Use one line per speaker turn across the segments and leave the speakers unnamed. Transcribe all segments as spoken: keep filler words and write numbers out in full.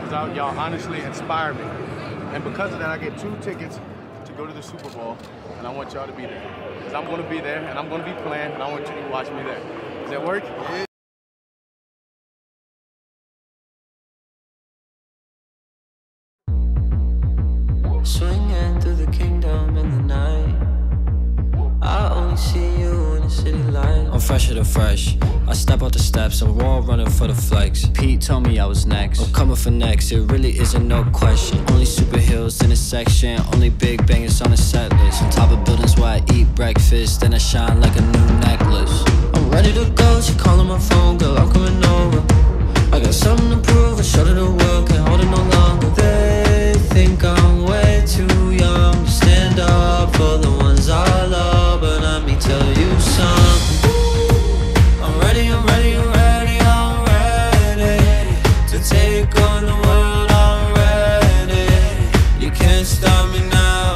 because y'all honestly inspire me. And because of that, I get two tickets to go to the Super Bowl, and I want y'all to be there. Because I'm going to be there, and I'm going to be playing, and I want you to watch me there. Does that work? Yeah.
Swinging through the kingdom in the night, I only see you in the city light. I'm fresher than fresh, I step out the steps, I'm raw running for the flex. Pete told me I was next, I'm coming for next, it really isn't no question. Only super heels in a section, only big bangers on the set list. On top of buildings where I eat breakfast, then I shine like a new necklace. I'm ready to go, she calling my phone, girl, I'm coming over. I got something to prove, I showed her the world, can't hold it no longer. They think I'm way too young to stand up for the ones I love, but let me tell you something. I'm ready, I'm ready, I'm ready, I'm ready to take on the world, I'm ready. You can't stop me now.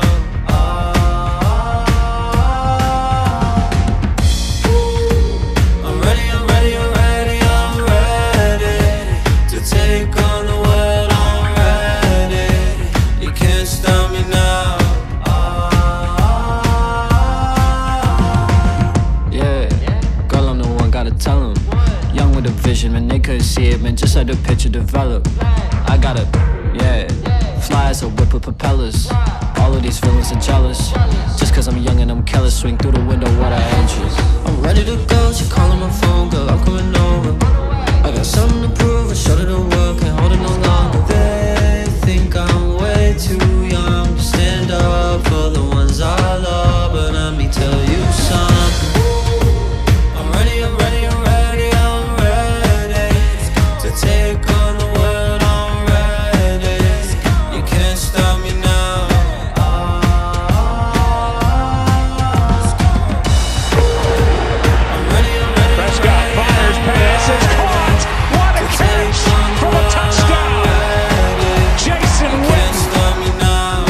I'm ready, I'm ready, I'm ready, I'm ready to take on the world, I'm ready. You can't stop me now. Tell them, young with a vision, man, they couldn't see it, man, just let the picture develop. I got it, yeah, fly as a whip with propellers. All of these feelings are jealous, just cause I'm young and I'm careless. Swing through the window, what I interest. I'm ready to go, she calling my phone, girl, I'm coming over. I got something to prove, I showed her the world, can't hold it no longer. They think I'm way too young to stand up for the ones I love, but let me tell you something. I'm ready, I'm ready, I'm ready, I'm ready to take on the world, I'm ready. You can't stop me now. I'm ready, I'm ready,
Prescott fires, pass is caught. What a catch from a touchdown. Jason Witten.
Stop me now.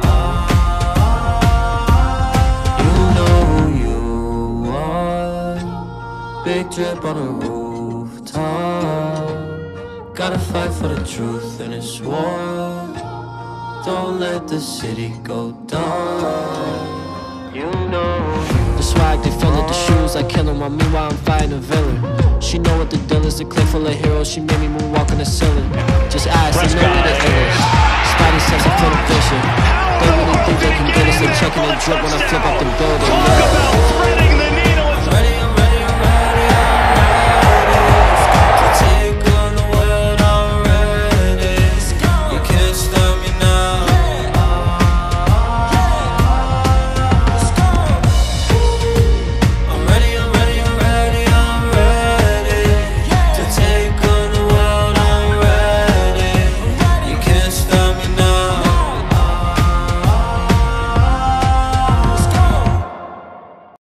You know who you are. Big drip on a rooftop. Gotta fight for the truth in this war. Don't let the city go down. You know the swag, they fill up the shoes like killing while meanwhile I'm fighting a villain. She know what the deal is, a clip full of heroes. She made me moonwalk on the ceiling. Just ask, they know me the illest. Spidey sense, I feel the vision. They really think they can get us. They checking the drip when I flip up the building. Yeah.